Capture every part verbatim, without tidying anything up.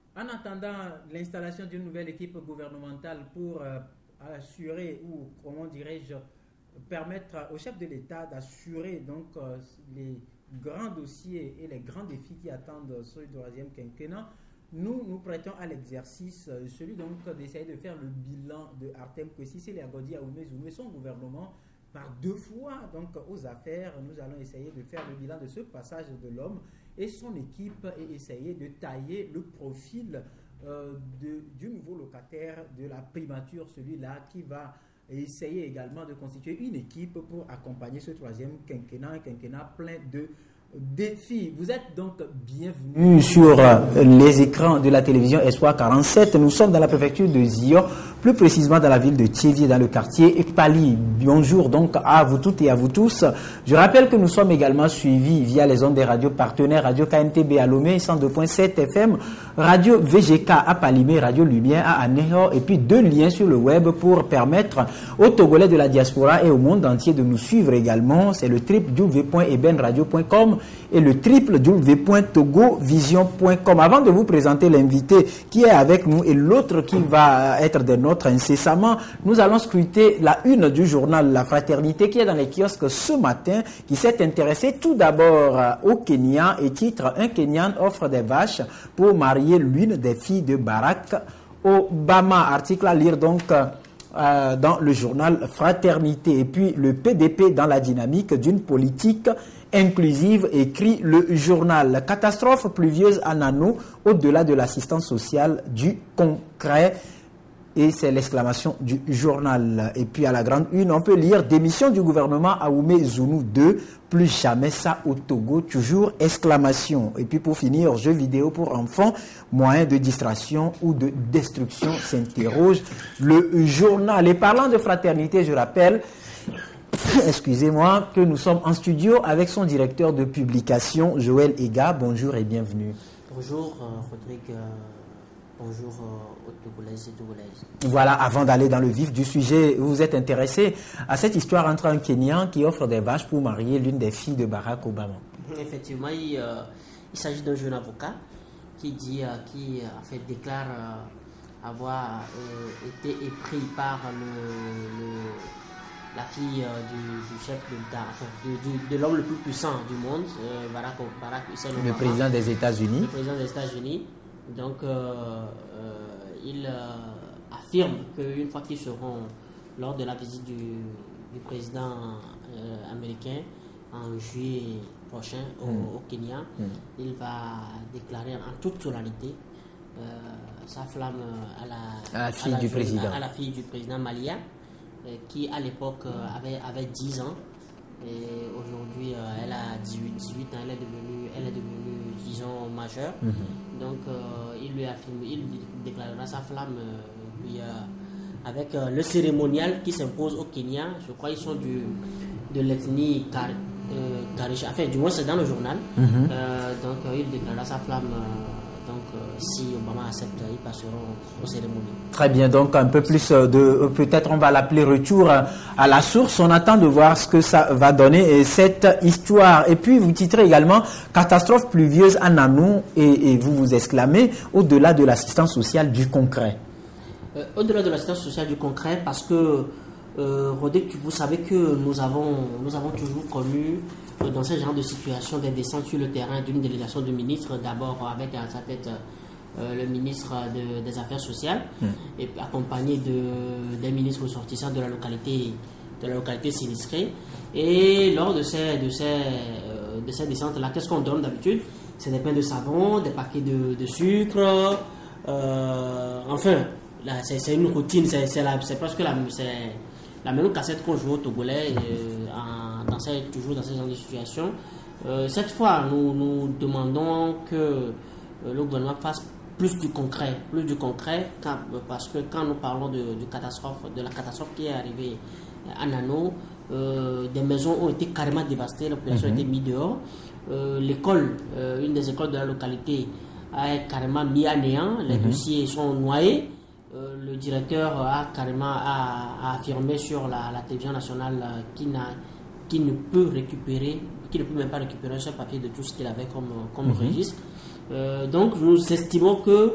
En attendant l'installation d'une nouvelle équipe gouvernementale pour euh, assurer, ou comment dirais-je, permettre au chef de l'État d'assurer donc euh, les grands dossiers et les grands défis qui attendent ce troisième quinquennat, nous nous prêtons à l'exercice, euh, celui donc d'essayer de faire le bilan de Artem Kwesi Liagodi Aoumé Zounou et son gouvernement par deux fois donc aux affaires. Nous allons essayer de faire le bilan de ce passage de l'homme et son équipe et essayer de tailler le profil euh, de, du nouveau locataire de la primature, celui-là qui va essayer également de constituer une équipe pour accompagner ce troisième quinquennat, un quinquennat plein de défis. Vous êtes donc bienvenus sur les écrans de la télévision Espoir quarante-sept. Nous sommes dans la préfecture de Zio, plus précisément dans la ville de Thiévié, dans le quartier Pali. Bonjour donc à vous toutes et à vous tous. Je rappelle que nous sommes également suivis via les ondes des radios partenaires, Radio K N T B à Lomé, cent deux point sept F M, Radio V G K à Palimé, Radio Lumière à Anéo, et puis deux liens sur le web pour permettre aux Togolais de la diaspora et au monde entier de nous suivre également. C'est le w w w point ebenradio point com et le w w w point togovision point com. Avant de vous présenter l'invité qui est avec nous et l'autre qui va être de notre incessamment, nous allons scruter la une du journal La Fraternité qui est dans les kiosques ce matin, qui s'est intéressé tout d'abord au Kenya et titre: un Kenyan offre des vaches pour marier l'une des filles de Barack Obama. Article à lire donc euh, dans le journal Fraternité. Et puis le P D P dans la dynamique d'une politique inclusive, écrit le journal. Catastrophe pluvieuse à Nano, au-delà de l'assistance sociale du concret. Et c'est l'exclamation du journal. Et puis à la grande une, on peut lire: démission du gouvernement Aoumé Zounou deux, plus jamais ça au Togo, toujours exclamation. Et puis pour finir, jeux vidéo pour enfants, moyens de distraction ou de destruction, s'interroge le journal. Et parlant de fraternité, je rappelle, excusez-moi, que nous sommes en studio avec son directeur de publication, Joël Ega. Bonjour et bienvenue. Bonjour, euh, Rodrigue. Euh, bonjour euh, aux Togolaises et Togolaises. Voilà, avant d'aller dans le vif du sujet, vous vous êtes intéressé à cette histoire entre un Kenyan qui offre des vaches pour marier l'une des filles de Barack Obama. Effectivement, il, euh, il s'agit d'un jeune avocat qui dit, euh, qui en fait déclare euh, avoir euh, été épris par le, le la fille euh, du, du chef de l'État, enfin, de, de, de l'homme le plus puissant du monde, euh, Barack, Barack Hussein Obama, le président des États-Unis. Le président des États-Unis. Donc, euh, euh, il euh, affirme qu'une fois qu'ils seront lors de la visite du, du président euh, américain en juillet prochain au, mm. au Kenya, mm. il va déclarer en toute solennité euh, sa flamme à la, à la fille à la, du président, à, à la fille du président malien, qui à l'époque avait, avait dix ans, et aujourd'hui euh, elle a dix-huit, dix-huit ans, elle est devenue, elle est devenue disons majeure. Mm-hmm. Donc euh, il lui affirme, il déclarera sa flamme, euh, puis, euh, avec euh, le cérémonial qui s'impose au Kenya. Je crois qu'ils sont du, de l'ethnie Kar, euh, Karisha, enfin du moins c'est dans le journal. Mm-hmm. euh, donc euh, il déclarera sa flamme. Euh, Donc, euh, si Obama accepte, ils passeront aux cérémonies. Très bien. Donc, un peu plus de... Peut-être on va l'appeler retour à la source. On attend de voir ce que ça va donner, et cette histoire. Et puis, vous titrez également « Catastrophe pluvieuse à Nanou » et, et vous vous exclamez « Au-delà de l'assistance sociale du concret ». Euh, au-delà de l'assistance sociale du concret, parce que, euh, Rodrigue, vous savez que nous avons, nous avons toujours connu dans ce genre de situation des descentes sur le terrain d'une délégation de ministres, d'abord avec à sa tête euh, le ministre de, des Affaires sociales, mmh. et accompagné de, des ministres ressortissants de la localité, de la localité sinistrée. Et lors de ces, de ces, euh, de ces descentes-là, qu'est-ce qu'on donne d'habitude? C'est des pains de savon, des paquets de, de sucre, euh, enfin, c'est une routine, c'est presque la, la même cassette qu'on joue au Togolais, euh, en, dans ces, toujours dans ce genre de situation. Euh, cette fois, nous, nous demandons que euh, le gouvernement fasse plus du concret, plus du concret, quand, parce que quand nous parlons de, de, catastrophe, de la catastrophe qui est arrivée à Nano, euh, des maisons ont été carrément dévastées, la population mm-hmm. a été mise dehors. Euh, L'école, euh, une des écoles de la localité, a carrément mis à néant, les mm-hmm. dossiers sont noyés. Euh, le directeur a carrément a, a affirmé sur la, la télévision nationale euh, qu'il qui ne peut récupérer, qui ne peut même pas récupérer un seul papier de tout ce qu'il avait comme, comme mm-hmm. registre. Euh, donc nous estimons que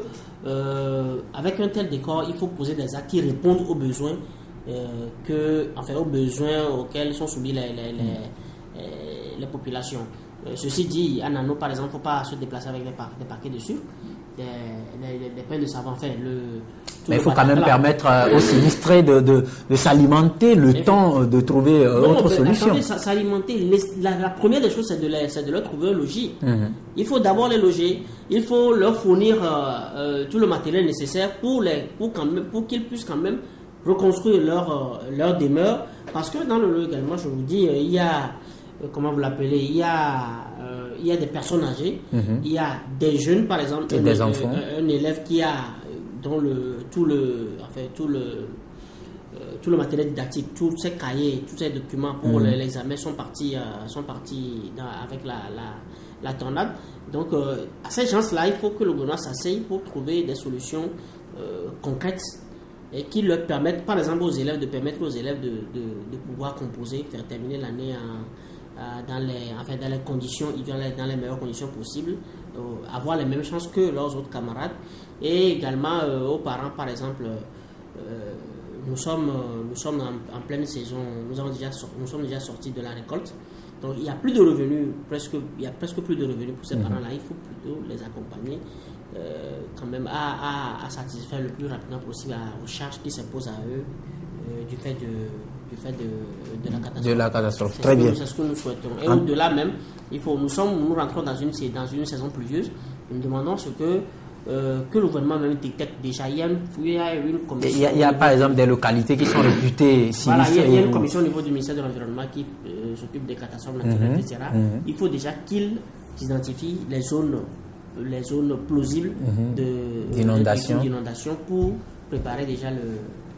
euh, avec un tel décor, il faut poser des actes qui répondent aux besoins, euh, que, enfin, aux besoins auxquels sont soumis les, les, les, les populations. Euh, ceci dit, à Nano par exemple, il ne faut pas se déplacer avec des, par, des paquets dessus, des, des, des pains de savon. Enfin, le, Mais il faut quand même là. permettre euh, aux sinistrés de, de, de s'alimenter le temps de trouver euh, non, autre ben, solution. S'alimenter, la, la première des choses, c'est de, les, de leur trouver un logis. Mm-hmm. Il faut d'abord les loger, il faut leur fournir euh, euh, tout le matériel nécessaire pour, les, pour, quand même, pour qu'ils puissent quand même reconstruire leur, euh, leur demeure. Parce que dans le lot également, je vous dis, euh, il y a, euh, comment vous l'appelez, il y a... Euh, il y a des personnes âgées, mm-hmm. il y a des jeunes, par exemple, un, des enfants. Un, un élève qui a dont le, tout, le, enfin, tout, le, euh, tout le matériel didactique, tous ces cahiers, tous ces documents pour mm-hmm. l'examen sont partis, euh, sont partis dans, avec la, la, la tornade. Donc, euh, à ces gens-là, il faut que le gouvernement s'asseye pour trouver des solutions euh, concrètes et qui leur permettent, par exemple, aux élèves, de permettre aux élèves de, de, de pouvoir composer, faire terminer l'année en, en, dans, les, enfin, dans les conditions, dans les meilleures conditions possibles, euh, avoir les mêmes chances que leurs autres camarades. Et également euh, aux parents, par exemple, euh, nous sommes, nous sommes en, en pleine saison, nous, avons déjà sorti, nous sommes déjà sortis de la récolte. Donc il n'y a plus de revenus, presque, il y a presque plus de revenus pour ces mmh. parents-là. Il faut plutôt les accompagner euh, quand même à, à, à satisfaire le plus rapidement possible à, aux charges qui s'imposent à eux euh, du fait de, du fait de, de la catastrophe. De la catastrophe. Très bien. C'est ce que nous souhaitons. Et ah. au-delà même, il faut, nous, sommes, nous rentrons dans une, dans une saison pluvieuse. Nous demandons ce que Euh, que le gouvernement même détecte déjà. Il y a une, il y a une commission. Il y a, il y a par exemple des localités qui sont réputées sinistrées. Voilà, il y a, il y a une commission au niveau du ministère de l'Environnement qui euh, s'occupe des catastrophes naturelles, mm-hmm. et cetera. Mm-hmm. Il faut déjà qu'ils identifient les zones, les zones plausibles mm-hmm. de, d'inondation. d'inondation pour préparer déjà le.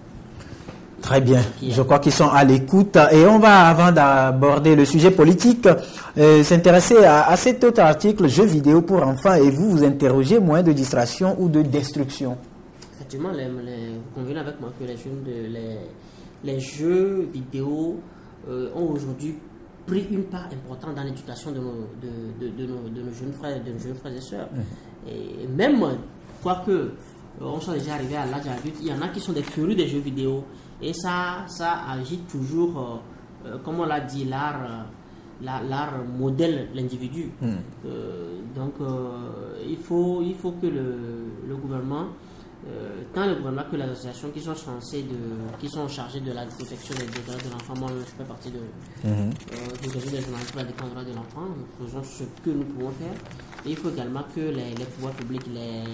Très bien, je crois qu'ils sont à l'écoute et on va, avant d'aborder le sujet politique, euh, s'intéresser à, à cet autre article, jeux vidéo pour enfants, et vous vous interrogez moins de distraction ou de destruction. Effectivement, les, les, vous convenez avec moi que les jeux, de, les, les jeux vidéo euh, ont aujourd'hui pris une part importante dans l'éducation de nos, de, de, de, nos, de nos jeunes frères, de nos jeunes frères et sœurs. Mmh. Et même, quoique on soit déjà arrivé à l'âge adulte, il y en a qui sont des férus des jeux vidéo. Et ça, ça agite toujours, euh, euh, comme on l'a dit, l'art, euh, l'art modèle l'individu. Mm. Euh, donc, euh, il, faut, il faut que le, le gouvernement, euh, tant le gouvernement que les associations qui sont censées de, qui sont chargées de la protection des, des droits de l'enfant, moi je fais partie de, mm-hmm. euh, de, des journalistes pour la défense des droits de l'enfant, nous faisons ce que nous pouvons faire. Et il faut également que les, les pouvoirs publics, les,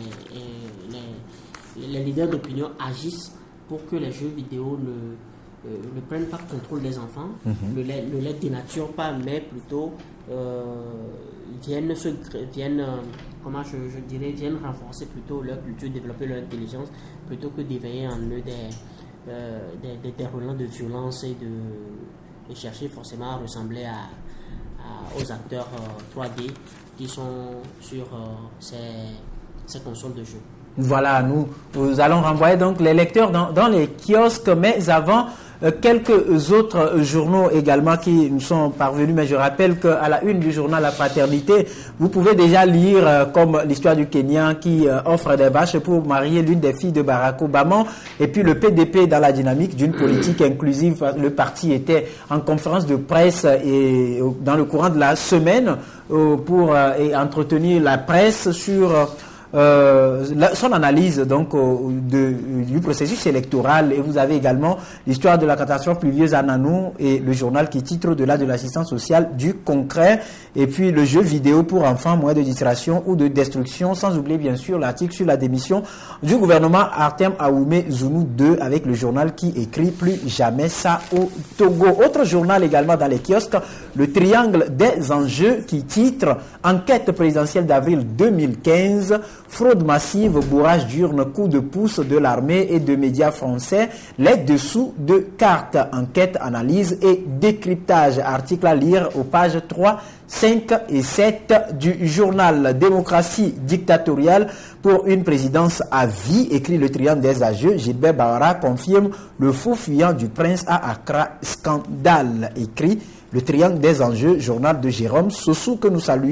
les, les leaders d'opinion agissent pour que les jeux vidéo ne, euh, ne prennent pas contrôle des enfants, mm-hmm. ne, les, ne les dénaturent pas, mais plutôt euh, viennent, se, viennent, euh, comment je, je dirais, viennent renforcer plutôt leur culture, développer leur intelligence, plutôt que d'éveiller en eux des, euh, des, des, des relents de violence et de, de chercher forcément à ressembler à, à, aux acteurs euh, trois D qui sont sur euh, ces, ces consoles de jeux. Voilà, nous, nous allons renvoyer donc les lecteurs dans, dans les kiosques, mais avant, euh, quelques autres journaux également qui nous sont parvenus, mais je rappelle qu'à la une du journal La Fraternité, vous pouvez déjà lire euh, comme l'histoire du Kenya qui euh, offre des vaches pour marier l'une des filles de Barack Obama, et puis le P D P dans la dynamique d'une politique inclusive. Le parti était en conférence de presse et dans le courant de la semaine euh, pour euh, et entretenir la presse sur euh, Euh, la, son analyse donc euh, de, du processus électoral. Et vous avez également l'histoire de la catastrophe pluvieuse à Nanou et le journal qui titre au-delà de l'assistance sociale du concret, et puis le jeu vidéo pour enfants, moins de distraction ou de destruction, sans oublier bien sûr l'article sur la démission du gouvernement Artem Aoumé Zounou deux avec le journal qui écrit plus jamais ça au Togo. Autre journal également dans les kiosques, le triangle des enjeux qui titre enquête présidentielle d'avril deux mille quinze, fraude massive, bourrage d'urnes, coup de pouce de l'armée et de médias français, les dessous de cartes, enquête, analyse et décryptage. Article à lire aux pages trois, cinq et sept du journal. Démocratie dictatoriale pour une présidence à vie, écrit le triangle des enjeux. Gilbert Bahara confirme le faux fuyant du prince à Accra, scandale, écrit le triangle des enjeux, journal de Jérôme Sossou que nous saluons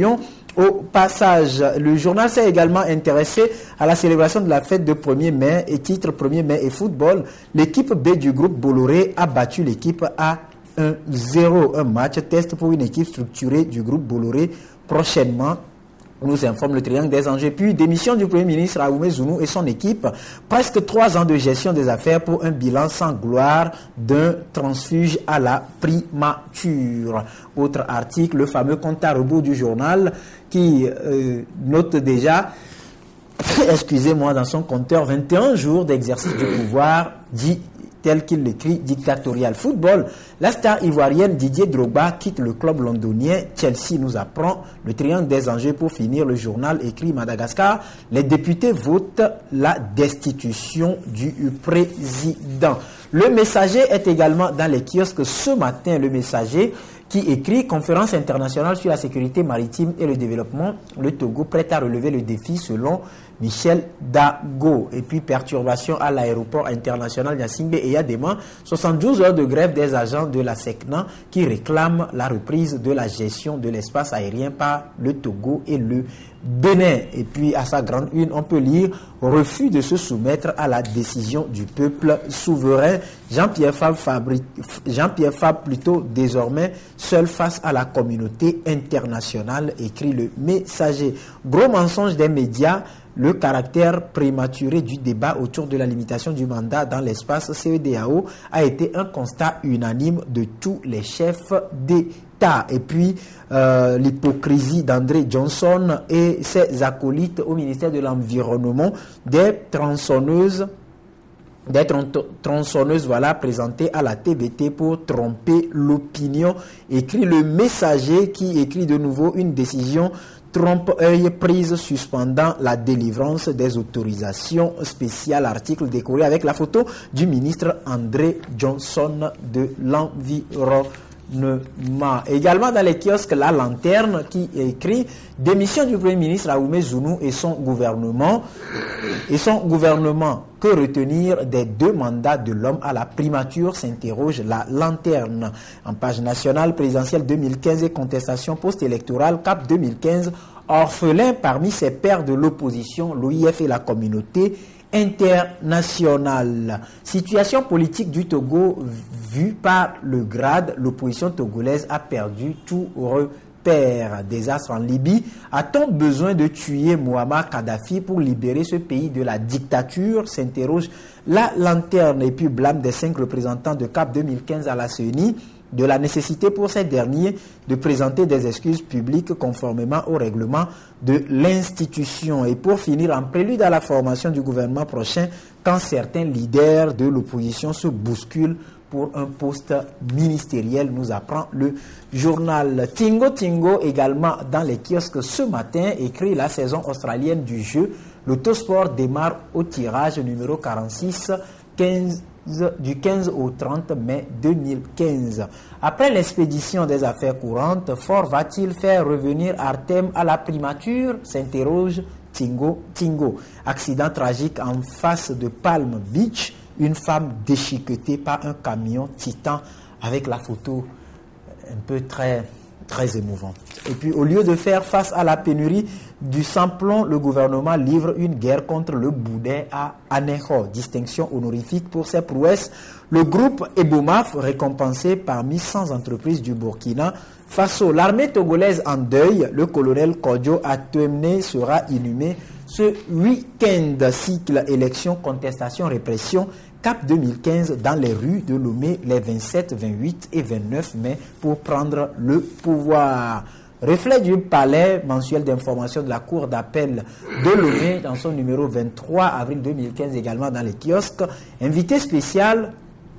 Au passage, le journal s'est également intéressé à la célébration de la fête de premier mai et titre premier mai et football. L'équipe B du groupe Bolloré a battu l'équipe A un zéro. Un match test pour une équipe structurée du groupe Bolloré prochainement, nous informe le Triangle des Angers. Puis démission du Premier ministre Aoumé Zounou et son équipe. Presque trois ans de gestion des affaires pour un bilan sans gloire d'un transfuge à la primature. Autre article, le fameux compte à rebours du journal qui euh, note déjà, excusez-moi, dans son compteur, vingt et un jours d'exercice du pouvoir dit tel qu'il l'écrit, dictatorial. Football, la star ivoirienne Didier Drogba quitte le club londonien. Chelsea nous apprend le Triangle des Angers pour finir. Le journal écrit Madagascar. Les députés votent la destitution du président. Le Messager est également dans les kiosques ce matin. Le Messager qui écrit conférence internationale sur la sécurité maritime et le développement. Le Togo prêt à relever le défi selon Michel Dago. Et puis perturbation à l'aéroport international Yassingbe et Yadema. soixante-douze heures de grève des agents de la SECNA qui réclament la reprise de la gestion de l'espace aérien par le Togo et le Bénin. Et puis à sa grande une, on peut lire refus de se soumettre à la décision du peuple souverain. Jean-Pierre Fabre, Fabri... Jean-Pierre Fabre plutôt désormais seul face à la communauté internationale, écrit le Messager. Gros mensonge des médias. Le caractère prématuré du débat autour de la limitation du mandat dans l'espace C E D A O a été un constat unanime de tous les chefs d'État. Et puis, euh, l'hypocrisie d'André Johnson et ses acolytes au ministère de l'Environnement, des tronçonneuses, des tronçonneuses voilà, présentées à la T B T pour tromper l'opinion, écrit le Messager qui écrit de nouveau une décision trompe-œil prise suspendant la délivrance des autorisations spéciales. Article décoré avec la photo du ministre André Johnson de l'Environnement. Également dans les kiosques, la Lanterne qui écrit démission du Premier ministre Aoumé Zounou et son gouvernement. Et son gouvernement, que retenir des deux mandats de l'homme à la primature, s'interroge la Lanterne. En page nationale, présidentielle deux mille quinze et contestation post-électorale, cap deux mille quinze, orphelin parmi ses pairs de l'opposition, l'O I F et la communauté internationale. Situation politique du Togo vue par le grade, l'opposition togolaise a perdu tout repère. Désastre en Libye. A-t-on besoin de tuer Muammar Kadhafi pour libérer ce pays de la dictature, s'interroge la Lanterne. Et puis blâme des cinq représentants de cap deux mille quinze à la C E N I de la nécessité pour ces derniers de présenter des excuses publiques conformément au règlement de l'institution. Et pour finir, en prélude à la formation du gouvernement prochain, quand certains leaders de l'opposition se bousculent pour un poste ministériel, nous apprend le journal. Tingo Tingo également dans les kiosques ce matin, écrit la saison australienne du jeu. L'autosport démarre au tirage numéro quarante-six, quinze du quinze au trente mai deux mille quinze. Après l'expédition des affaires courantes, Ford va-t-il faire revenir Artem à la primature, s'interroge Tingo Tingo. Accident tragique en face de Palm Beach, une femme déchiquetée par un camion Titan, avec la photo un peu très très émouvante. Et puis au lieu de faire face à la pénurie du sans-plomb, le gouvernement livre une guerre contre le boudet à Anejo. Distinction honorifique pour ses prouesses. Le groupe Ebomaf, récompensé parmi cent entreprises du Burkina Faso. L'armée togolaise en deuil, le colonel Kodjo Atouemne sera inhumé ce week-end. Cycle élection, contestation, répression. Cap deux mille quinze dans les rues de Lomé les vingt-sept, vingt-huit et vingt-neuf mai pour prendre le pouvoir. Reflet du palais mensuel d'information de la Cour d'appel de Lomé dans son numéro vingt-trois avril deux mille quinze également dans les kiosques. Invité spécial,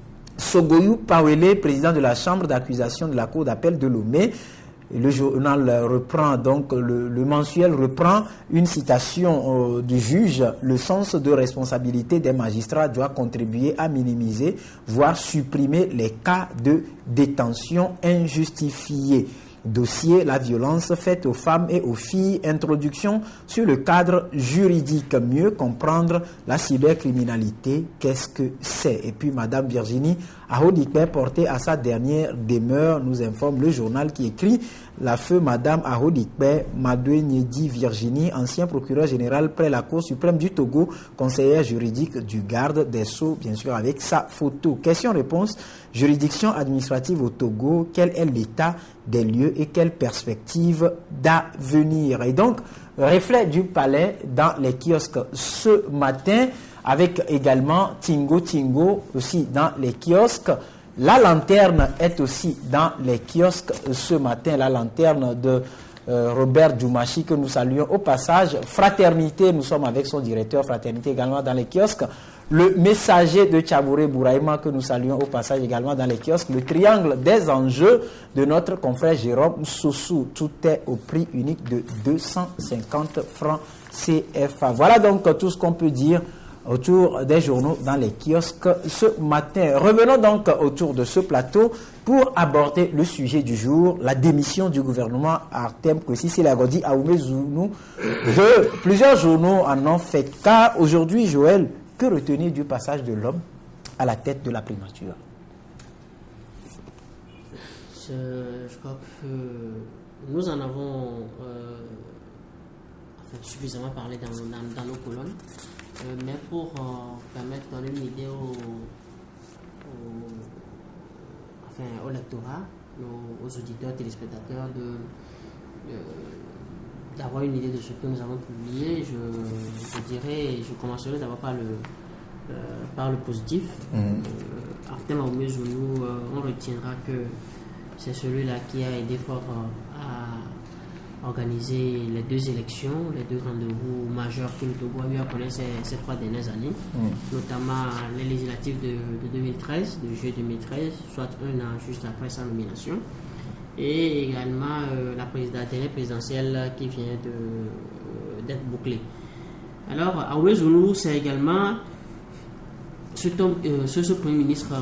Sogoyou Pawele, président de la chambre d'accusation de la Cour d'appel de Lomé. Le journal reprend donc, le, le mensuel reprend une citation euh, du juge. Le sens de responsabilité des magistrats doit contribuer à minimiser, voire supprimer les cas de détention injustifiée. Dossier, la violence faite aux femmes et aux filles. Introduction sur le cadre juridique. Mieux comprendre la cybercriminalité. Qu'est-ce que c'est? Et puis Madame Virginie Ahodikpe porté à sa dernière demeure, nous informe le journal qui écrit la feu Madame Ahodikpe Madoué-Niedi Virginie, ancien procureur général près la Cour suprême du Togo, conseillère juridique du garde des Sceaux, bien sûr avec sa photo. Question-réponse, juridiction administrative au Togo, quel est l'état des lieux et quelles perspectives d'avenir? Et donc, reflet du palais dans les kiosques ce matin, avec également Tingo Tingo aussi dans les kiosques. La lanterne est aussi dans les kiosques ce matin, la lanterne de euh, Robert Djoumachi que nous saluons au passage. Fraternité, nous sommes avec son directeur, Fraternité également dans les kiosques. Le messager de Tchabouré Bouraïma que nous saluons au passage également dans les kiosques. Le triangle des enjeux de notre confrère Jérôme Soussou. Tout est au prix unique de deux cent cinquante francs C F A. Voilà donc tout ce qu'on peut dire autour des journaux dans les kiosques ce matin. Revenons donc autour de ce plateau pour aborder le sujet du jour, la démission du gouvernement Artem Kwesi Selagodi Aoumé Zounou. De plusieurs journaux en ont fait cas. Aujourd'hui, Joël, que retenir du passage de l'homme à la tête de la primature? Je, je crois que nous en avons euh, enfin, suffisamment parlé dans, dans, dans nos colonnes. Euh, mais pour euh, permettre de donner une idée au, au, enfin, au lectorat, aux, aux auditeurs, téléspectateurs, de, de, d'avoir une idée de ce que nous avons publié, je, je dirais, je commencerai d'abord par le, euh, par le positif. Mm-hmm. euh, Artem Aoumé Zounou, euh, on retiendra que c'est celui-là qui a aidé fort euh, à organiser les deux élections, les deux rendez-vous majeurs que le Togo a eu à connaître ces, ces trois dernières années, mmh. notamment les législatives de, de deux mille treize, de juillet deux mille treize, soit un an juste après sa nomination, et également euh, la, président, la dernière présidentielle qui vient de, euh, d'être bouclée. Alors, Aoumé Zounou, c'est également ce, euh, ce, ce Premier ministre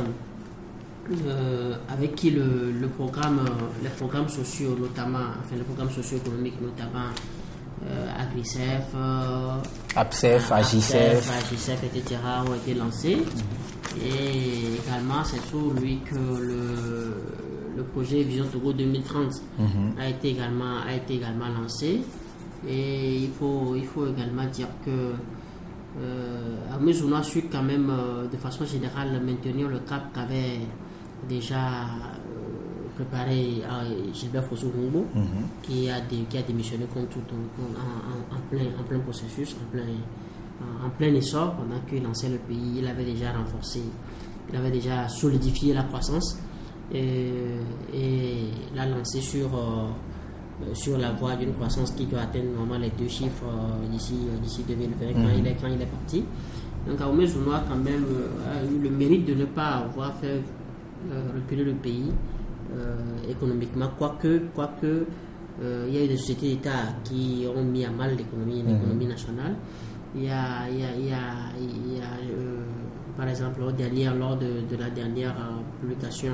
Euh, avec qui le, le programme, les programmes sociaux, notamment, enfin les programmes socio-économiques, notamment euh, Agricef, euh, APSEF, Agicef, Agicef, et cetera, ont été lancés. Mmh. Et également, c'est sous lui que le, le projet Vision Togo deux mille trente mmh. a, été également, a été également lancé. Et il faut, il faut également dire que euh, Aoumé Zounou a su quand même, euh, de façon générale, maintenir le cap qu'avait déjà euh, préparé à Gilbert Fosso Humbo, mm-hmm. qui, a qui a démissionné contre tout, en, en, en, plein, en plein processus, en plein, en, en plein essor, pendant qu'il lançait le pays. Il avait déjà renforcé, il avait déjà solidifié la croissance et, et l'a lancé sur, euh, sur la voie d'une croissance qui doit atteindre normalement les deux chiffres euh, d'ici, euh, d'ici deux mille vingt, mm-hmm. quand, il est, quand il est parti. Donc Aoumé Zounou a quand même euh, a eu le mérite de ne pas avoir fait Euh, reculer le pays euh, économiquement, quoique, quoique euh, il y a eu des sociétés d'État qui ont mis à mal l'économie, l'économie mmh. nationale. Il y a, il y a, il y a, il y a euh, par exemple, lors, dernière, lors de, de la dernière euh, publication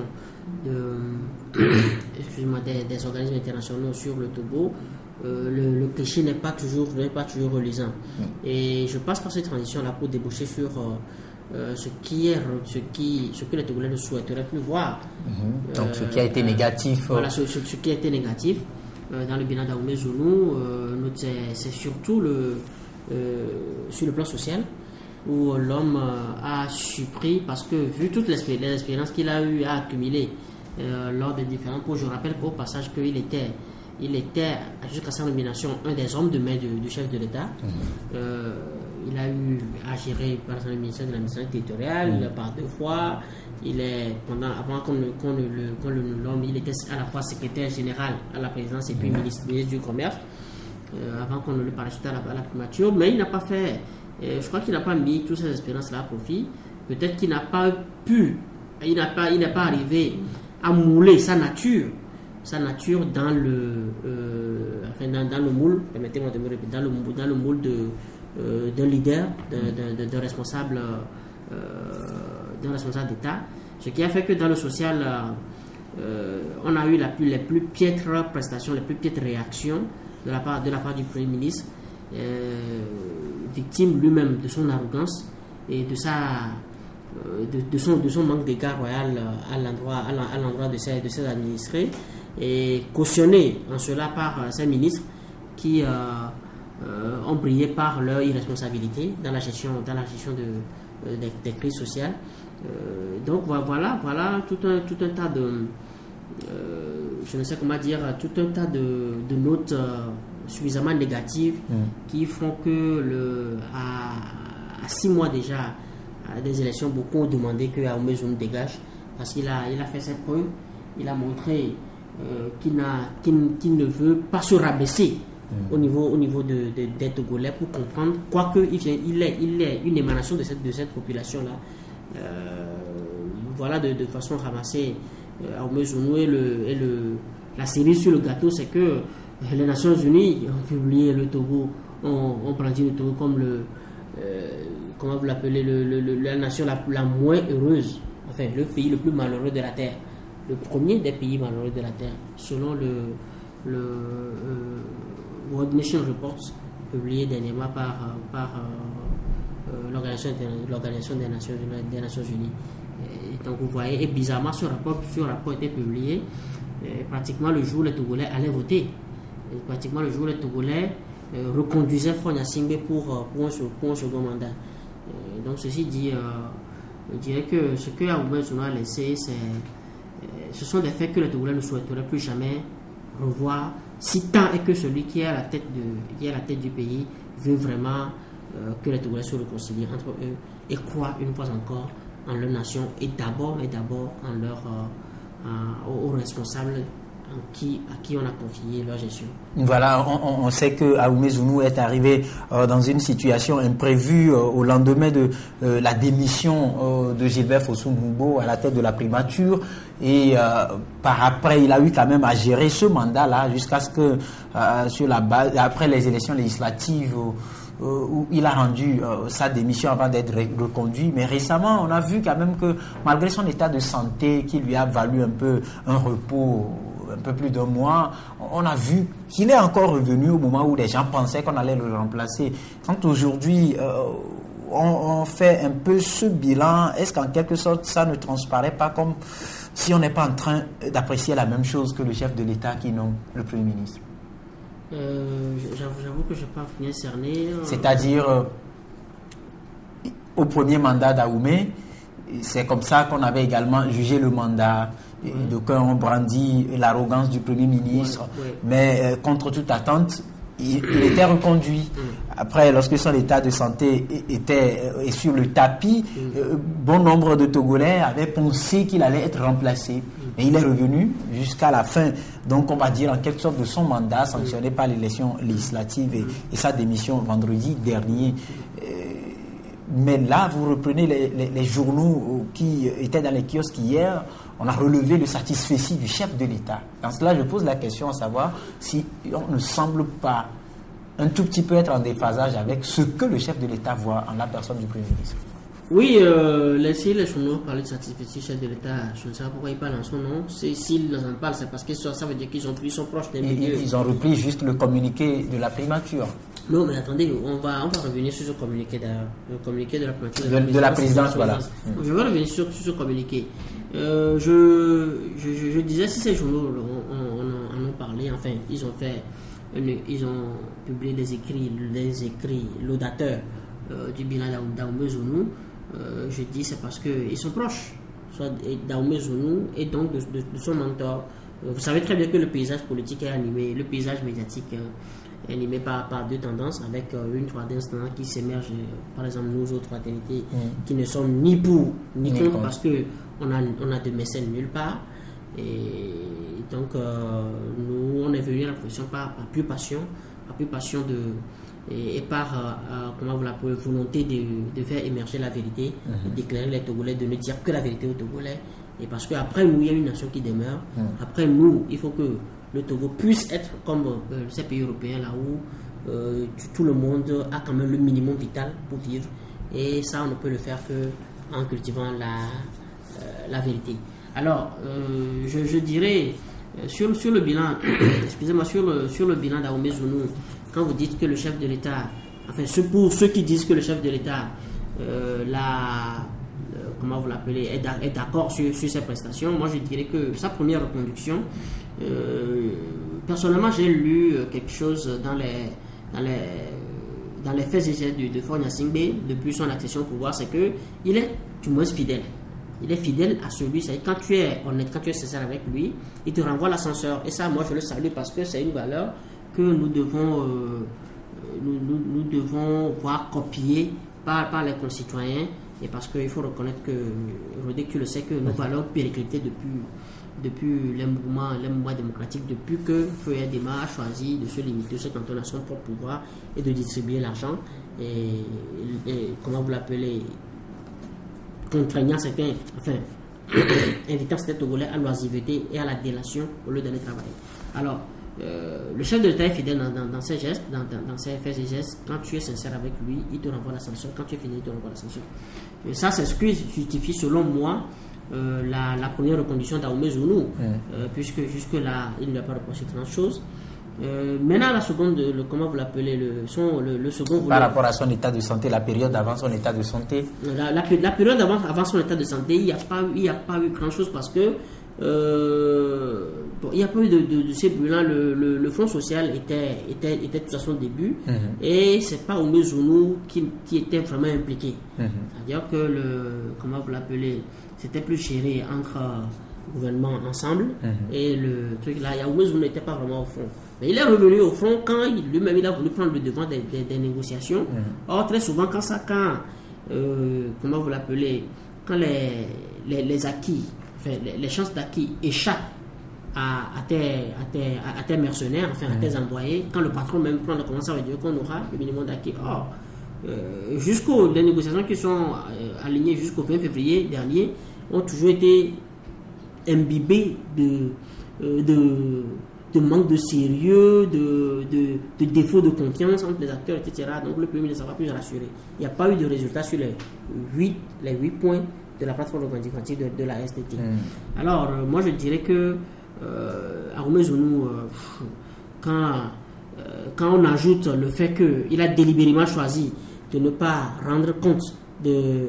de, excusez-moi, des, des organismes internationaux sur le Togo, euh, le, le cliché n'est pas toujours, n'est pas toujours reluisant. Mmh. Et je passe par cette transition-là pour déboucher sur euh, Euh, ce, qui est, ce, qui, ce que les Togolais ne souhaiteraient plus voir. Mmh. Donc euh, ce qui a été négatif. Euh, voilà, ce, ce, ce qui a été négatif euh, dans le bilan d'Aoumé Zounou, euh, c'est, c'est surtout le, euh, sur le plan social, où l'homme euh, a surpris, parce que vu toutes les, les expériences qu'il a eu à accumuler euh, lors des différents pots, je rappelle qu'au passage qu'il était, il était, jusqu'à sa nomination, un des hommes de main du, du chef de l'État. Mmh. Euh, Il a eu à gérer par exemple le ministère de l'administration territoriale mmh. par deux fois. Il est, pendant, avant qu'on le, qu'on le, qu'on le nomme, il était à la fois secrétaire général à la présidence et puis mmh. ministre, ministre du Commerce, euh, avant qu'on ne le parachute à la, à la primature. Mais il n'a pas fait, euh, je crois qu'il n'a pas mis toutes ces expériences-là à profit. Peut-être qu'il n'a pas pu, il n'a pas, il n'est pas arrivé à mouler sa nature, sa nature dans le, euh, enfin dans, dans le moule, permettez-moi de me répéter, dans le, dans le moule de Euh, d'un leader, d'un, d'un, d'un responsable, euh, d'un responsable d'État, ce qui a fait que dans le social, euh, on a eu la plus, les plus piètres prestations, les plus piètres réactions de la part, de la part du Premier ministre, euh, victime lui-même de son arrogance et de sa, de, de, son, de son manque d'égard royal à l'endroit, à l'endroit de ses, de ses administrés, et cautionné en cela par ses ministres qui euh, euh, ont brillé par leur irresponsabilité dans la gestion, dans la gestion de, euh, des, des crises sociales. Euh, donc voilà, voilà tout un, tout un tas de, euh, je ne sais comment dire, tout un tas de, de notes euh, suffisamment négatives mmh. qui font que le, à, à six mois déjà à des élections, beaucoup ont demandé que Ahumé Zounou dégage parce qu'il a, il a fait ses preuves, il a montré euh, qu'il, n'a, qu'il, qu'il ne veut pas se rabaisser mmh. au niveau, au niveau de, de, des Togolais pour comprendre, quoique il, il, est, il est une émanation de cette, de cette population-là. Euh, voilà, de, de façon ramassée, euh, Ahumé Zounou et, le, et le, la cerise sur le gâteau, c'est que les Nations Unies ont publié le Togo, ont, ont brandi le Togo comme le... Euh, comment vous l'appelez, le, le, le, la nation la, la moins heureuse, enfin le pays le plus malheureux de la Terre, le premier des pays malheureux de la Terre, selon le, le euh, World Nation Report publié dernièrement par, par euh, l'organisation, l'organisation des Nations, des Nations Unies. Et donc vous voyez, et bizarrement ce rapport, ce rapport était publié et pratiquement le jour où les Togolais allaient voter, et pratiquement le jour où les Togolais euh, reconduisaient Faure Gnassingbé pour, pour, un, pour un second mandat. Et donc ceci dit, euh, je dirais que ce que Ahumé Zounou a laissé, c'est, euh, ce sont des faits que les Togolais ne souhaiteraient plus jamais revoir, si tant est que celui qui est à la tête, de, qui est à la tête du pays veut vraiment euh, que les Togolais se réconcilient entre eux et croient une fois encore en leur nation et d'abord et d'abord en leur, euh, euh, aux responsables à qui, à qui on a confié leur gestion. Voilà, on, on sait que Ahumé Zounou est arrivé euh, dans une situation imprévue euh, au lendemain de euh, la démission euh, de Gilbert Fossou-N'Gbo à la tête de la primature, et euh, par après il a eu quand même à gérer ce mandat-là jusqu'à ce que euh, sur la base, après les élections législatives euh, où il a rendu euh, sa démission avant d'être reconduit. Mais récemment on a vu quand même que malgré son état de santé qui lui a valu un peu un repos un peu plus d'un mois, on a vu qu'il est encore revenu au moment où les gens pensaient qu'on allait le remplacer. Quand aujourd'hui euh, on, on fait un peu ce bilan, est-ce qu'en quelque sorte ça ne transparaît pas comme si on n'est pas en train d'apprécier la même chose que le chef de l'État qui nomme le Premier ministre? euh, j'avoue, j'avoue que je n'ai pas bien cerné. Euh... C'est-à-dire euh, au premier mandat d'Ahumé, c'est comme ça qu'on avait également jugé le mandat. Ouais. D'aucuns ont brandi l'arrogance du Premier ministre, ouais, ouais. mais euh, contre toute attente, il, il était reconduit. Ouais. Après, lorsque son état de santé était euh, sur le tapis, ouais. euh, bon nombre de Togolais avaient pensé qu'il allait être remplacé. Ouais. Mais il est revenu jusqu'à la fin, donc on va dire en quelque sorte de son mandat, sanctionné ouais. par l'élection législative et, ouais. et sa démission vendredi dernier. Euh, mais là, vous reprenez les, les, les journaux qui étaient dans les kiosques hier. On a relevé le satisfecit du chef de l'État. Dans cela, je pose la question à savoir si on ne semble pas un tout petit peu être en déphasage avec ce que le chef de l'État voit en la personne du Premier ministre. Oui, euh, laissez les journaux parler de satisfecit du chef de l'État. Je ne sais pas pourquoi ils parlent en son nom. S'ils en parlent, c'est parce que ça veut dire qu'ils ont pris, ils sont proches des milieux. Ils ont repris juste le communiqué de la primature. Non, mais attendez, on va, on va revenir sur ce communiqué d'ailleurs. Le communiqué de la primature. De, de, de, de la présidence, voilà. Je vais revenir sur, sur ce communiqué. Euh, je, je, je, je disais, si ces journaux en ont parlé, enfin, ils ont fait, une, ils ont publié des écrits, des écrits laudateurs euh, du bilan d'Ahumé Zounou. Euh, je dis c'est parce qu'ils sont proches, soit d'Ahumé Zounou et donc de, de, de son mentor. Euh, vous savez très bien que le paysage politique est animé, le paysage médiatique euh, est animé par, par deux tendances, avec euh, une troisième tendance qui s'émerge, euh, par exemple nous autres fraternités, mmh. qui ne sommes ni pour ni contre, contre. Parce que on a, on a de mécènes nulle part. Et donc, euh, nous, on est venu à la profession par, par pure passion, par pure passion de, et, et par euh, comment vous l'appelez, volonté de, de faire émerger la vérité, mm-hmm. d'éclairer les Togolais, de ne dire que la vérité aux Togolais. Et parce qu'après nous, il y a une nation qui demeure. Mm. Après nous, il faut que le Togo puisse être comme euh, ces pays européens là où euh, tout le monde a quand même le minimum vital pour vivre. Et ça, on ne peut le faire qu'en cultivant la, euh, la vérité. Alors, euh, je, je dirais, euh, sur, sur le bilan, excusez-moi, sur le, sur le bilan d'Ahumé Zounou, quand vous dites que le chef de l'État, enfin, ce, pour ceux qui disent que le chef de l'État euh, l'a, euh, comment vous l'appelez, est d'accord sur, sur ses prestations. Moi, je dirais que sa première reconduction, euh, personnellement, j'ai lu quelque chose dans les, dans les, dans les faits et gestes de, de Faure Gnassingbé depuis son accession au pouvoir, c'est qu'il est du moins fidèle. Il est fidèle à celui, c'est quand tu es honnête, quand tu es sincère avec lui, il te renvoie l'ascenseur. Et ça, moi, je le salue parce que c'est une valeur que nous devons, euh, nous, nous, nous devons voir copier par, par les concitoyens. Et parce qu'il faut reconnaître que, Rodé, tu le sais, que nos valeurs périclitaient depuis, depuis les mouvements, les mouvements démocratiques, depuis que Feuillet Dema a choisi de se limiter, se cantonner à son propre pouvoir et de distribuer l'argent. Et, et comment vous l'appelez, contraignant certains, enfin, invitant certains Togolais à l'oisiveté et à la délation au lieu d'aller travailler. Alors, euh, le chef de l'État est fidèle dans, dans, dans ses gestes, dans, dans, dans ses faits et gestes. Quand tu es sincère avec lui, il te renvoie l'ascenseur. Quand tu es fidèle, il te renvoie l'ascenseur. Et ça, c'est ce qui justifie, selon moi, euh, la, la première reconduction d'Ahumé Zounou, mmh. euh, puisque jusque-là, il ne lui a pas reproché grand chose. Euh, maintenant, la seconde, le, comment vous l'appelez, le, son, le, le second... Par rapport à son état de santé, la période avant son état de santé. La, la, la période avant, avant son état de santé, il n'y a pas, il n'y a pas eu grand-chose parce que euh, bon, il n'y a pas eu de, de, de ces brûlants. Le, le, le Fonds social était, était, était tout à son début, mm-hmm. et c'est pas Ahumé Zounou qui, qui était vraiment impliqué. Mm-hmm. C'est-à-dire que le, comment vous l'appelez, c'était plus géré entre euh, gouvernements ensemble, mm-hmm. et le truc là, Ahumé Zounou n'était pas vraiment au fond. Mais il est revenu au fond quand lui-même il a voulu prendre le devant des, des, des négociations. Mmh. Or, très souvent, quand ça, quand, euh, comment vous l'appelez, quand les, les, les acquis, enfin, les, les chances d'acquis échappent à, à, tes, à, tes, à, à tes mercenaires, enfin, mmh. à tes envoyés, quand le patron même prend, commence à dire qu'on aura le minimum d'acquis. Or, euh, jusqu'aux les négociations qui sont euh, alignées jusqu'au vingt février dernier ont toujours été imbibées de. Euh, de de manque de sérieux, de, de, de défaut de confiance entre les acteurs, et cetera. Donc le Premier ministre ne va plus rassurer. Il n'y a pas eu de résultat sur les huit les huit points de la plateforme revendicative de, de la S T T. Mm. Alors, euh, moi je dirais que euh, Ahumé Zounou, euh, quand, euh, quand on ajoute le fait qu'il a délibérément choisi de ne pas rendre compte de...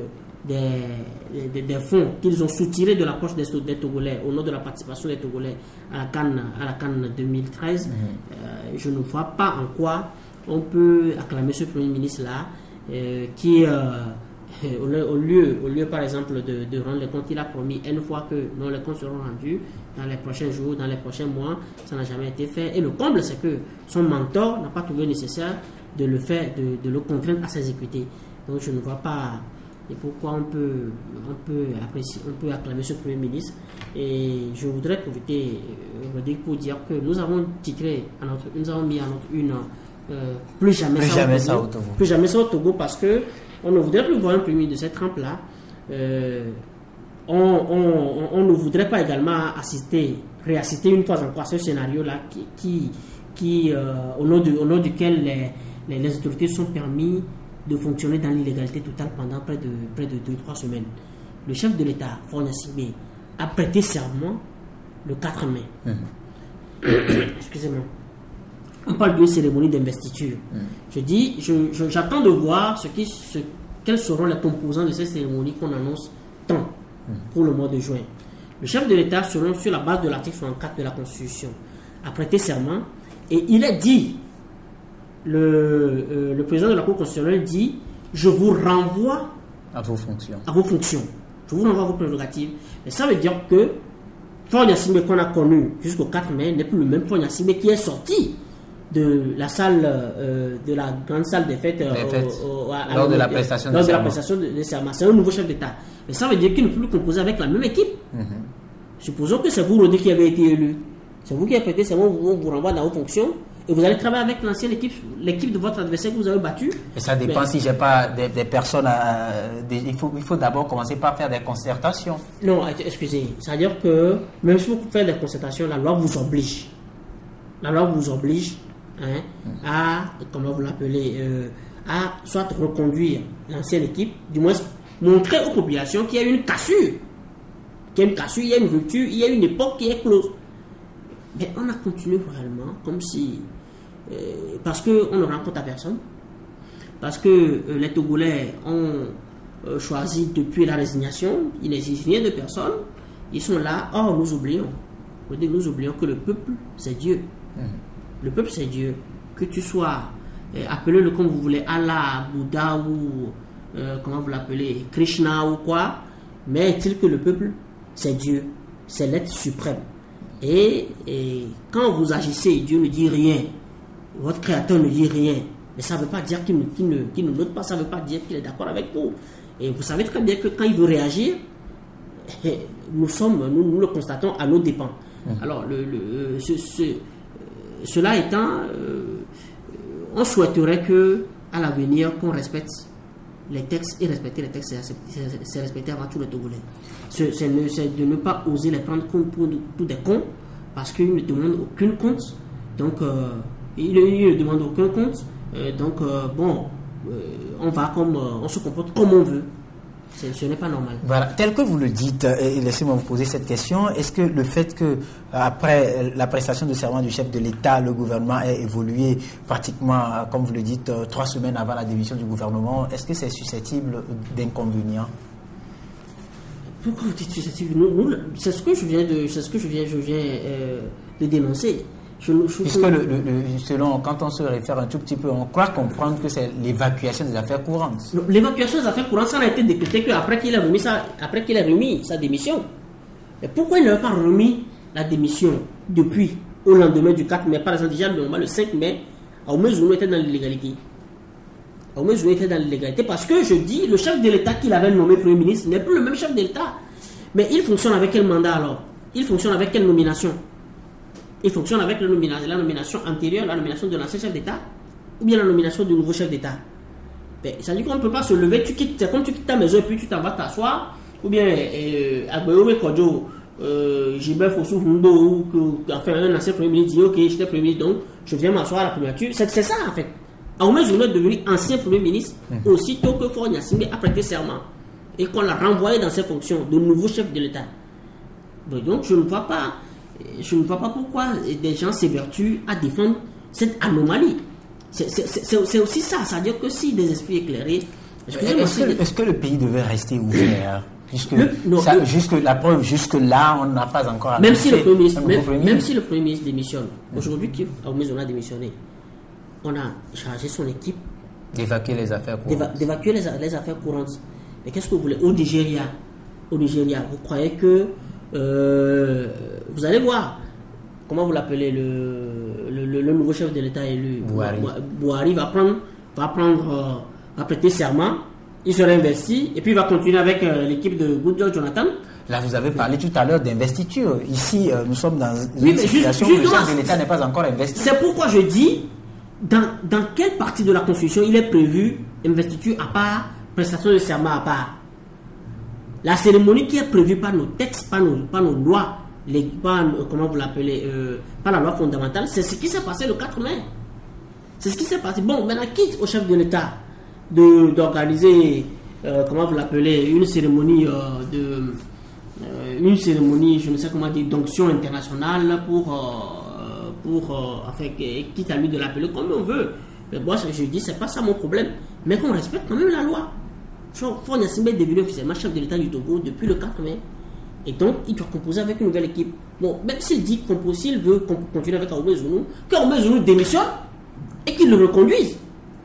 Des, des, des fonds qu'ils ont soutirés de la poche des, des Togolais au nom de la participation des Togolais à la Cannes, à la Cannes deux mille treize, mmh. euh, je ne vois pas en quoi on peut acclamer ce Premier ministre-là euh, qui, euh, au, au, lieu, au lieu par exemple de, de rendre les comptes, il a promis une fois que non, les comptes seront rendus dans les prochains jours, dans les prochains mois, ça n'a jamais été fait. Et le comble, c'est que son mentor n'a pas trouvé nécessaire de le faire, de, de le contraindre à s'exécuter. Donc je ne vois pas... Et pourquoi on peut, on peut apprécier, on peut acclamer ce Premier ministre. Et je voudrais profiter euh, pour dire que nous avons titré, à notre, nous avons mis à notre une euh, plus jamais, plus ça, jamais au ça au Togo. Plus jamais ça au Togo parce que on ne voudrait plus voir un Premier ministre de cette trempe-là. Euh, on, on, on ne voudrait pas également assister, réassister une fois encore à ce scénario-là qui, qui, qui euh, au, nom du, au nom duquel les, les, les autorités sont permis de fonctionner dans l'illégalité totale pendant près de près de deux trois semaines. Le chef de l'État, Faure Gnassingbé, a prêté serment le quatre mai. Mmh. Excusez-moi. On parle d'une cérémonie d'investiture. Mmh. Je dis, je, je, j'attends de voir ce qui, ce, quels seront les composants de cette cérémonie qu'on annonce tant mmh. pour le mois de juin. Le chef de l'État, selon sur la base de l'article soixante-quatre de la Constitution, a prêté serment et il a dit. Le, euh, le président de la Cour constitutionnelle dit je vous renvoie à vos fonctions. À vos fonctions. Je vous renvoie à vos prérogatives. Et ça veut dire que Faure Gnassingbé qu'on a connu jusqu'au quatre mai n'est plus le même Faure Gnassingbé qui est sorti de la salle, euh, de la grande salle des fêtes, euh, au, au, à, lors, à de la prestation lors de la prestation de serment. C'est un nouveau chef d'État. Mais ça veut dire qu'il ne peut plus composer avec la même équipe. Mm-hmm. Supposons que c'est vous, Rodé, qui avez été élu. C'est vous qui avez prêté serment, vous vous renvoie dans vos fonctions. Et vous allez travailler avec l'ancienne équipe, l'équipe de votre adversaire que vous avez battu. Et ça dépend. Mais si j'ai pas des, des personnes, à, des, il faut, il faut d'abord commencer par faire des concertations. Non, excusez. C'est-à-dire que même si vous faites des concertations, la loi vous oblige. La loi vous oblige hein, mmh. à, comment vous l'appelez, euh, à soit reconduire l'ancienne équipe, du moins montrer aux populations qu'il y a une cassure. Qu'il y a une cassure, il y a une rupture, il y a une époque qui est close. Mais on a continué réellement comme si... Euh, parce qu'on ne rencontre à personne, parce que euh, les Togolais ont, euh, choisis depuis la résignation, il n'existe rien de personne, ils sont là. Or, nous oublions, nous oublions que le peuple, c'est Dieu. Mmh. Le peuple, c'est Dieu. Que tu sois, euh, appelez-le comme vous voulez, Allah, Bouddha ou, euh, comment vous l'appelez, Krishna ou quoi, mais est-il que le peuple, c'est Dieu, c'est l'être suprême. Et, et quand vous agissez, Dieu ne dit rien, votre créateur ne dit rien, mais ça ne veut pas dire qu'il ne, qu'il ne, qu'il ne note pas, ça ne veut pas dire qu'il est d'accord avec vous. Et vous savez très bien que quand il veut réagir, nous sommes, nous, nous le constatons à nos dépens. Mmh. Alors, le, le, ce, ce, cela étant, euh, on souhaiterait que, à l'avenir, qu'on respecte les textes, et respecter les textes, c'est respecter avant tout les Togolais. C'est de ne pas oser les prendre comme pour tous des cons, parce qu'ils ne demandent aucune compte. Donc, euh, ils, ils ne demandent aucun compte. Euh, donc, euh, bon, euh, on va comme, euh, on se comporte comme on veut. Ce n'est pas normal. Voilà, tel que vous le dites, et laissez-moi vous poser cette question, est-ce que le fait que, après la prestation de serment du chef de l'État, le gouvernement ait évolué pratiquement, comme vous le dites, trois semaines avant la démission du gouvernement, est-ce que c'est susceptible d'inconvénients? Pourquoi vous dites susceptible? C'est ce que je viens de, c'est ce que je viens, je viens euh, de dénoncer. Je, je, Puisque le, le, le, selon, quand on se réfère un tout petit peu, on croit comprendre que c'est l'évacuation des affaires courantes. L'évacuation des affaires courantes, ça n'a été décrété qu'après qu'il a remis sa, après qu'il a remis sa démission. Mais pourquoi il n'a pas remis la démission depuis au lendemain du quatre mai? Par exemple, déjà le cinq mai, Aoumé Zounou était dans l'illégalité. Aoumé Zounou était dans l'illégalité parce que je dis, le chef de l'État qu'il avait nommé Premier ministre n'est plus le même chef de l'État. Mais il fonctionne avec quel mandat alors? Il fonctionne avec quelle nomination? Il fonctionne avec la nomination, la nomination antérieure, la nomination de l'ancien chef d'État, ou bien la nomination du nouveau chef d'État. Ça veut dire qu'on ne peut pas se lever, tu quittes, c'est comme tu quittes ta maison et puis tu t'en vas t'asseoir, ou bien Agbeowe Kodjo, Gilbert Fossou Hundo, ou enfin un ancien premier ministre dit ok, j'étais premier ministre, donc je viens m'asseoir à la primature. C'est ça en fait. Aoumé Zounou est devenu ancien premier ministre mmh. aussitôt que Faure Gnassingbé a prêté serment et qu'on l'a renvoyé dans ses fonctions de nouveau chef de l'État. Donc je ne vois pas. Je ne vois pas pourquoi des gens s'évertuent à défendre cette anomalie. C'est aussi ça, c'est-à-dire que si des esprits éclairés... Est-ce que, est que le pays devait rester ouvert puisque le, non, ça, le, jusque, la preuve, jusque-là, on n'a pas encore... Même si, le premier ministre, même, premier même si le Premier ministre démissionne, aujourd'hui, on a démissionné, on a chargé son équipe... D'évacuer les affaires courantes. D'évacuer les, les affaires courantes. Mais qu'est-ce que vous voulez? Au Nigeria, au Nigeria, vous croyez que... Euh, vous allez voir comment vous l'appelez le, le, le, le nouveau chef de l'État élu Bouhari. Bouhari va prendre va prendre euh, va prêter serment, il sera investi et puis il va continuer avec euh, l'équipe de Goodluck Jonathan. Là vous avez parlé tout à l'heure d'investiture. Ici euh, nous sommes dans une oui, situation juste, où le chef de l'État n'est pas encore investi. C'est pourquoi je dis dans, dans quelle partie de la Constitution il est prévu investiture à part, prestation de serment à part. La cérémonie qui est prévue par nos textes, par nos, par nos lois, les, par, comment vous l'appelez, euh, par la loi fondamentale, c'est ce qui s'est passé le quatre mai. C'est ce qui s'est passé. Bon, maintenant, quitte au chef de l'État d'organiser, euh, comment vous l'appelez, une cérémonie euh, de, euh, une cérémonie, je ne sais comment dire, d'onction internationale pour, euh, pour, euh, enfin, quitte à lui de l'appeler comme on veut. Mais moi, je dis, c'est pas ça mon problème, mais qu'on respecte quand même la loi. Faure Gnassingbé est devenu officiellement chef de l'État du Togo depuis le quatre mai. Et donc, il doit composer avec une nouvelle équipe. Bon, même s'il dit qu'on s'il veut continuer avec Aoumé Zounou, qu'Aoumé Zounou démissionne et qu'il le reconduise.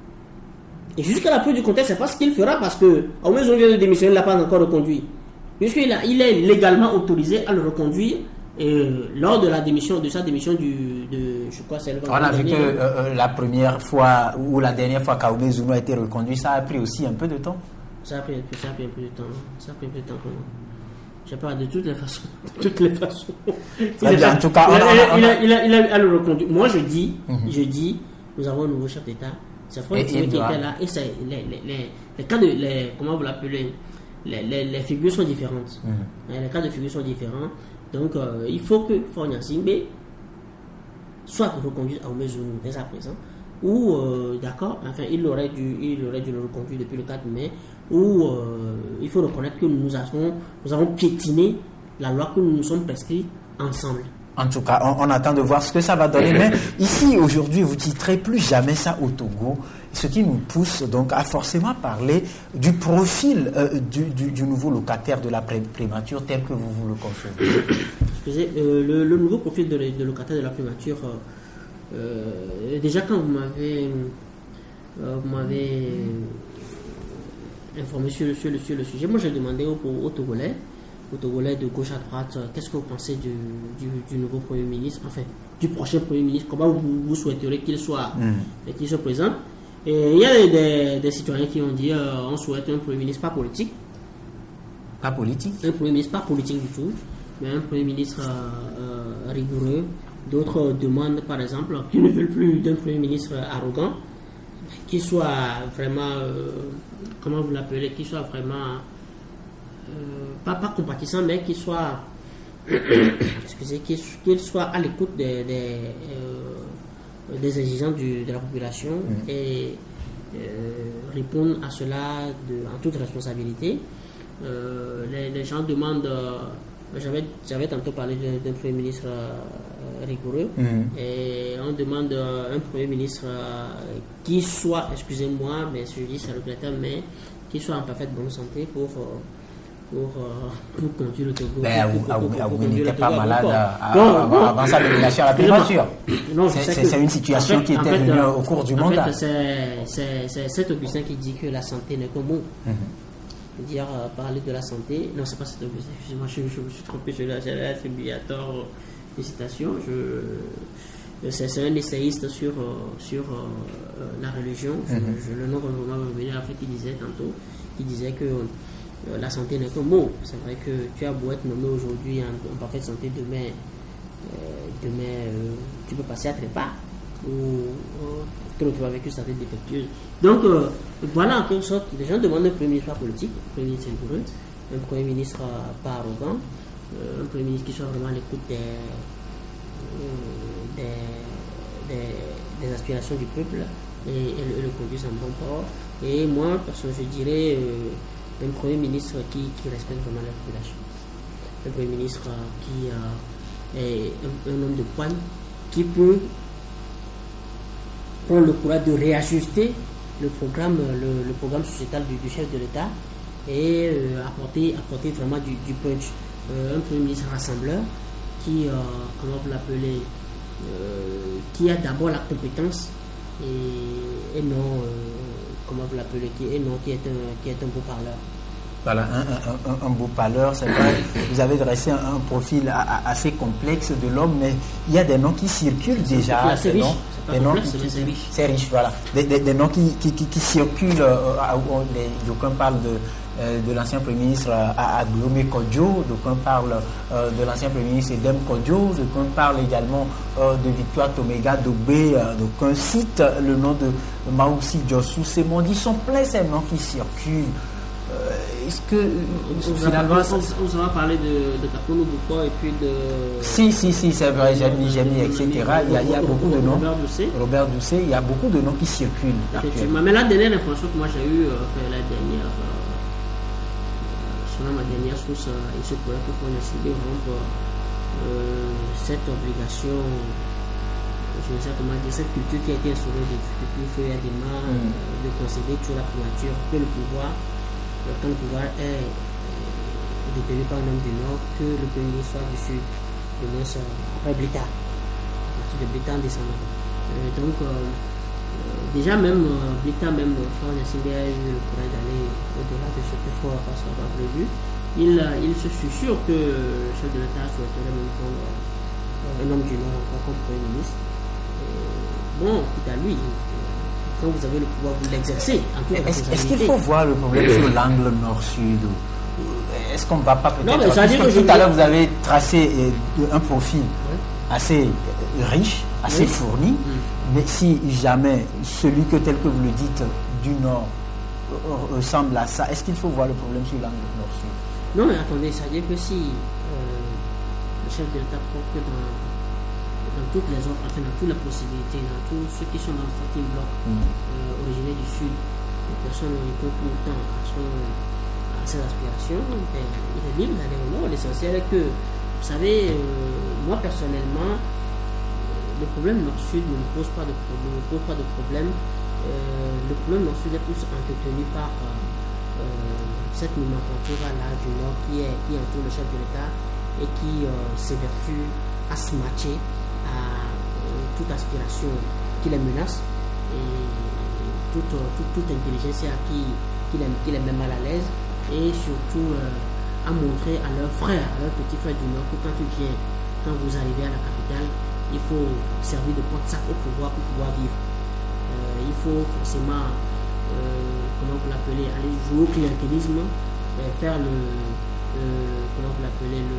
Et jusqu'à la preuve du contexte, c'est pas ce qu'il fera parce que Aoumé Zounou vient de démissionner, il ne l'a pas encore reconduit. Puisqu'il a, il est légalement autorisé à le reconduire euh, lors de la démission, de sa démission du, de, je crois c'est le On a vu que euh, la première fois ou la dernière fois qu'Aoumé Zounou a été reconduit, ça a pris aussi un peu de temps. Ça a pris, ça a pris un peu de temps. Ça a pris un peu de temps. Je sais pas, de toutes les façons. De toutes les façons. Il a, en tout cas, il a, il a, il a, le reconduit. Moi, je dis, mm-hmm. je dis, nous avons un nouveau chef d'État. C'est Faure Gnassingbé qui était là. Et c'est, les, les, les, les cas de, les, comment vous l'appelez, les, les, les figures sont différentes. Mm-hmm. Les cas de figures sont différents. Donc, euh, il faut que Faure Gnassingbé soit reconduit à Aoumé Zounou dès à présent. Ou, euh, d'accord, enfin, il aurait dû, il aurait dû le reconduire depuis le quatre mai. Où euh, il faut reconnaître que nous avons, nous avons piétiné la loi que nous nous sommes prescrits ensemble. En tout cas, on, on attend de voir ce que ça va donner. Mais ici, aujourd'hui, vous titrez plus jamais ça au Togo. Ce qui nous pousse donc à forcément parler du profil euh, du, du, du nouveau locataire de la primature tel que vous vous le concevez. Excusez, euh, le, le nouveau profil de, de locataire de la primature, euh, euh, déjà quand vous m'avez euh, vous m'avez informé sur le, sur, le, sur le sujet, moi j'ai demandé aux au Togolais, aux Togolais de gauche à droite, euh, qu'est-ce que vous pensez du, du, du nouveau Premier ministre, enfin du prochain Premier ministre, comment vous, vous souhaiteriez qu'il soit, mmh. qu'il se présente. Et il y a des, des, des citoyens qui ont dit euh, on souhaite un Premier ministre pas politique. Pas politique Un Premier ministre pas politique du tout, mais un Premier ministre euh, euh, rigoureux. D'autres demandent par exemple qu'ils ne veulent plus d'un Premier ministre arrogant, qui soit vraiment, euh, comment vous l'appelez, qui soit vraiment, euh, pas, pas compatissant, mais qui soit, excusez, qu'il soit à l'écoute des, des, euh, des exigences du, de la population mmh. et euh, répondre à cela de, en toute responsabilité. Euh, les, les gens demandent, euh, j'avais, j'avais tantôt parlé d'un Premier ministre euh, rigoureux, mmh. et on demande euh, un Premier ministre euh, qui soit, excusez-moi, mais je dis ça regrettable, mais qui soit en parfaite bonne santé pour, euh, pour, euh, pour conduire le Togo. Ben, vous n'étiez pas malade à, non, avant, non, avant sa nomination à la primature. C'est une situation en fait, qui était venue euh, au cours du mandat. C'est cet Augustin qui dit que la santé n'est qu'un mot. Mmh. Dire euh, parler de la santé, non, c'est pas cet Augustin, excusez-moi, je, je me suis trompé, je l'ai attribué à tort des citations. C'est un essayiste sur, euh, sur euh, la religion. Je, mm-hmm. je, le nom va me revenir après, qui disait tantôt, qui disait que euh, la santé n'est qu'un mot. C'est vrai que tu as beau être nommé aujourd'hui en, en parfaite santé, demain, euh, demain euh, tu peux passer à trépas ou euh, te retrouver avec une santé défectueuse. Donc euh, voilà, en quelque sorte, les gens demandent un Premier ministre pas politique, un Premier ministre rigoureux, un Premier ministre euh, pas arrogant, euh, un Premier ministre qui soit vraiment à l'écoute des, euh, des, des, des aspirations du peuple et, et, le, et le conduise en bon port. Et moi, personnellement, je dirais euh, un Premier ministre qui, qui respecte vraiment la population. Un Premier ministre euh, qui euh, est un, un homme de poigne, qui peut prendre le courage de réajuster le programme, le, le programme sociétal du, du chef de l'État et euh, apporter, apporter vraiment du, du punch. Euh, un Premier ministre rassembleur qui, euh, comment vous l'appelez, euh, qui a d'abord la compétence et, et non, euh, comment vous l'appelez, qui, et non, qui est un, qui est un beau parleur. Voilà, un, un, un, un beau parleur, c'est vrai. Vous avez dressé un, un profil a, a, assez complexe de l'homme, mais il y a des noms qui circulent déjà. C'est riche. Des noms qui, qui, qui, c'est riche, voilà. Des, des, des noms qui, qui, qui, qui circulent. Euh, D'aucuns parlent de, euh, de l'ancien Premier ministre Aglomé Kodjo, d'aucuns parlent euh, de l'ancien Premier ministre Edem Kodjo, d'aucuns parlent également euh, de Victoire Toméga Dogbé, euh, d'aucuns citent le nom de Maoussi Djossou. Ces mots ils sont pleins, ces noms qui circulent. Est-ce que on, finalement on, on va parler de, de Kapono Bouko et puis de si si si c'est vrai, Jamy Jamy et cetera. Il y a, il y a beaucoup de noms. Robert Doucet. Robert Doucet, il y a beaucoup de noms qui circulent. Effectivement, mais la dernière information que moi j'ai eue, euh, la dernière, euh, selon ma dernière source, euh, il se pourrait que qu'on ait décidé de rompre euh, cette obligation, je ne sais comment dire, cette culture qui a été instaurée depuis feu et Adema, mm. euh, de concéder toujours la primature, que le pouvoir quand le pouvoir est euh, détenu par un homme du Nord, que le Premier ministre soit du Sud, du moins après Blita, à partir de Blita en descendant. Euh, donc, euh, euh, déjà même, euh, Blita, même Fort Yassine a eu le courage d'aller au-delà de ce que Fort a prévu. Il, euh, il se sûr que le chef de l'État souhaiterait même prendre euh, un homme du Nord encore comme Premier ministre. Et, bon, quitte à lui. Quand vous avez le pouvoir, vous l'exercez. Est-ce est qu'il faut voir le problème sur l'angle nord-sud? Est-ce qu'on ne va pas peut-être... Parce que tout à l'heure, vous avez tracé un profil oui. assez riche, assez oui. fourni, oui. mais si jamais celui que tel que vous le dites du nord ressemble à ça, est-ce qu'il faut voir le problème sur l'angle nord-sud? Non, mais attendez, ça veut dire que si euh, le chef de l'État trouve que dans... dans toutes les offres, enfin dans toutes les possibilités, dans tous ceux qui sont dans le starting bloc mmh. euh, originaires du Sud, les personnes qui répondent autant à, son, à ses aspirations, ben, il est libre d'aller au nord. L'essentiel est que, vous savez, euh, moi personnellement, euh, le problème nord-sud ne me pose pas de problème, ne me pose pas de problème le problème dans le Sud est plus entretenu par euh, cette nomenclature-là du Nord qui, est, qui entoure le chef de l'État et qui euh, s'évertue à se matcher à euh, toute aspiration qui les menace et toute, toute, toute intelligence qui, qui, les, qui les met mal à l'aise, et surtout euh, à montrer à leurs frères, à leurs petits frères du Nord que quand tu viens, quand vous arrivez à la capitale, il faut servir de porte-sac au pouvoir pour pouvoir vivre. Euh, il faut forcément, euh, comment vous l'appelez, aller jouer au clientélisme, euh, faire le, euh, comment vous l'appelez, le,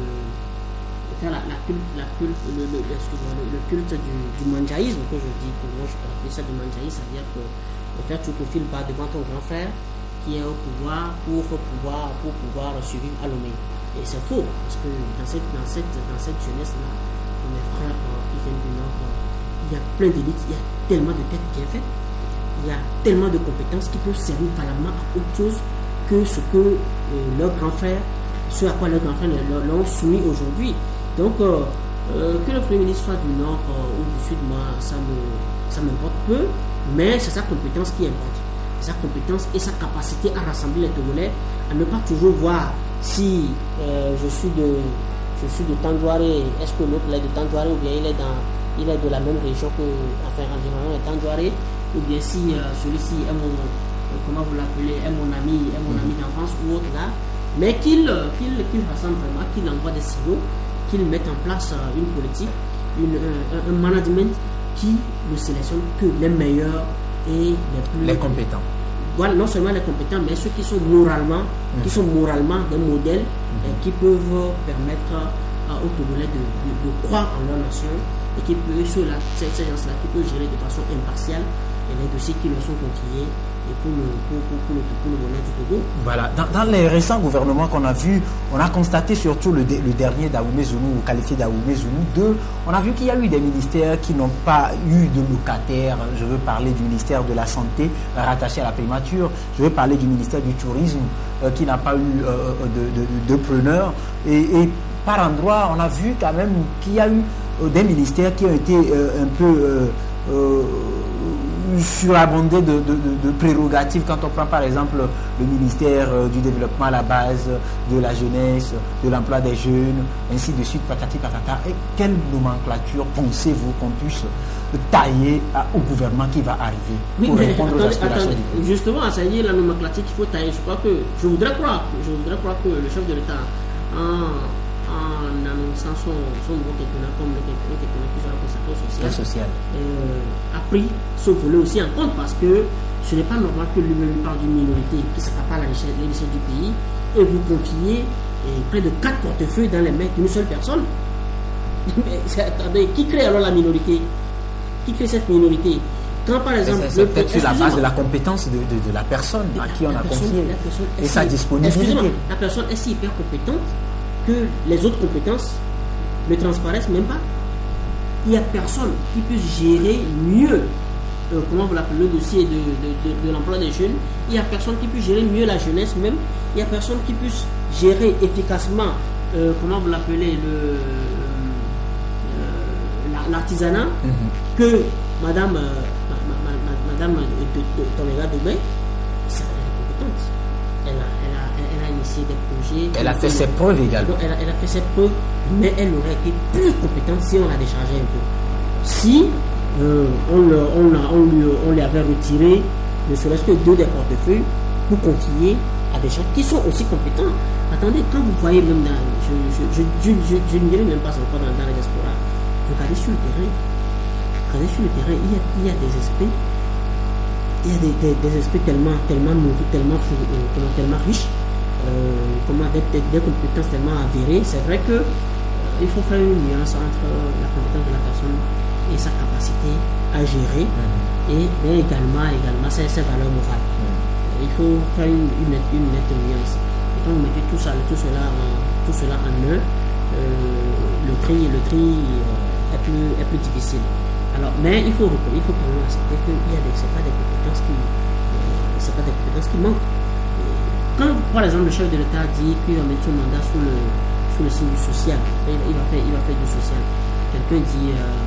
faire la, la culte, la culte, le, le, le, le culte du, du manjaïsme, que je dis, que moi je peux appeler ça du manjaïsme, c'est-à-dire que de faire tout au fil bas devant ton grand frère qui est au pouvoir pour pouvoir, pour pouvoir survivre à Lomé. Et c'est faux, parce que dans cette, dans cette, dans cette jeunesse-là, mes frères euh, qui viennent du Nord, euh, il y a plein d'élites, il y a tellement de têtes bien faites, il y a tellement de compétences qui peuvent servir valamment à autre chose que ce que euh, leurs grands frères, ce à quoi leurs grands frères l'ont soumis aujourd'hui. Donc, euh, euh, que le Premier ministre soit du Nord euh, ou du Sud, moi, ça me, ça m'importe peu, mais c'est sa compétence qui importe. Sa compétence et sa capacité à rassembler les Togolais, à ne pas toujours voir si euh, je suis de je suis de Tandouaré, est-ce que l'autre est de Tandouaré ou bien il est dans il est de la même région que enfin environ de Tandouaré, ou bien si euh, celui-ci est mon euh, comment vous l'appelez est mon ami est mon ami d'enfance ou autre là, mais qu'il qu'il qu'il rassemble vraiment, qu'il envoie des signaux, qu'il mette en place euh, une politique, une, un, un management qui ne sélectionne que les meilleurs et les plus les compétents. Voilà, non seulement les compétents, mais ceux qui sont moralement, mmh. qui sont moralement des modèles mmh. et qui peuvent permettre euh, aux Togolais de, de, de croire en leur nation, et qui peuvent, ceux-là, ces, ces gens-là, qui peuvent gérer de façon impartiale et les dossiers qui leur sont confiés et pour le, pour, pour, pour, le, pour le bonheur du Togo. Voilà, dans, dans les récents gouvernements qu'on a vus, on a constaté surtout le, le dernier d'Aoumé Zounou, qualifié d'Aoumé Zounou deux, on a vu qu'il y a eu des ministères qui n'ont pas eu de locataires. Je veux parler du ministère de la Santé rattaché à la primature, je veux parler du ministère du Tourisme euh, qui n'a pas eu euh, de, de, de, de preneurs, et, et par endroits, on a vu quand même qu'il y a eu euh, des ministères qui ont été euh, un peu euh, euh, surabondés de, de, de, de prérogatives. Quand on prend par exemple le ministère euh, du développement à la base, de la jeunesse, de l'emploi des jeunes, ainsi de suite, patati patata. Et quelle nomenclature pensez-vous qu'on puisse tailler à, au gouvernement qui va arriver oui, pour mais répondre attendez, aux aspirations attendez, du pays? Justement, ça y est, la nomenclature qu'il faut tailler. Je crois que je voudrais croire, je voudrais croire que le chef de l'État, en, en annonçant son, son nouveau quinquennat comme le quinquennat qui sera consacré au social, social. Euh, a pris ce volet aussi en compte, parce que ce n'est pas normal que lui-même parle d'une minorité qui s'accapare la richesse du pays et vous confiez et près de quatre portefeuilles dans les mains d'une seule personne. Mais attendez, qui crée alors la minorité? Qui crée cette minorité? Quand par exemple, c'est peut-être sur la base de la compétence de, de, de la personne à qui on a confié et sa disponibilité. La personne est si hyper compétente que les autres compétences ne transparaissent même pas. Il n'y a personne qui puisse gérer mieux, euh, comment vous l'appelez, le dossier de, de, de, de l'emploi des jeunes. Il n'y a personne qui puisse gérer mieux la jeunesse même. Il n'y a personne qui puisse gérer efficacement, euh, comment vous l'appelez, le, euh, l'artisanat, mm-hmm. que Madame, euh, ma, ma, ma, Madame Toléra Doubé, elle est compétente. Elle a, elle, a, elle a initié des projets. Elle a fait ses preuves également. Elle a, elle a fait ses preuves, mais elle aurait été plus compétente si on la déchargeait un peu. Si euh, on, le, on, a, on, lui, on lui avait retiré ne serait-ce que deux des portefeuilles pour confier à des gens qui sont aussi compétents. Attendez, quand vous voyez même dans. Je, je, je, je, je, je ne dirais même pas encore dans, dans la diaspora. Regardez sur le terrain. Regardez sur le terrain, il y a, il y a des esprits. Il y a des, des, des esprits tellement, tellement nourris, tellement, euh, tellement riches, euh, comment, des, des, des compétences tellement avérées. C'est vrai que euh, il faut faire une nuance entre la compétence de la personne et sa capacité à gérer, mmh. et mais également, également ses, ses valeurs morales. Mmh. Il faut faire une, une, une nette nuance. Et quand vous mettez tout, ça, tout, cela, en, tout cela en un, euh, le tri, le tri euh, est, plus, est plus difficile. Alors, mais il faut, il faut quand même accepter qu'il y a des, c'est pas des compétences qui, euh, c'est pas des compétences qui manquent. Quand, par exemple, le chef de l'État dit qu'il va mettre son mandat sous le, sous le signe du social, il, il, va faire, il va faire du social. Quelqu'un dit, euh,